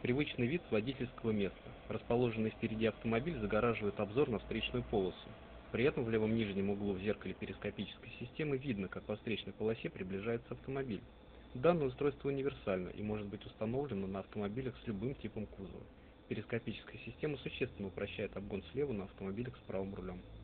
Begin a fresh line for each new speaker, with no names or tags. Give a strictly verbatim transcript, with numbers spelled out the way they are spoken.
Привычный вид с водительского места. Расположенный впереди автомобиль загораживает обзор на встречную полосу. При этом в левом нижнем углу в зеркале перископической системы видно, как по встречной полосе приближается автомобиль. Данное устройство универсально и может быть установлено на автомобилях с любым типом кузова. Перископическая система существенно упрощает обгон слева на автомобилях с правым рулем.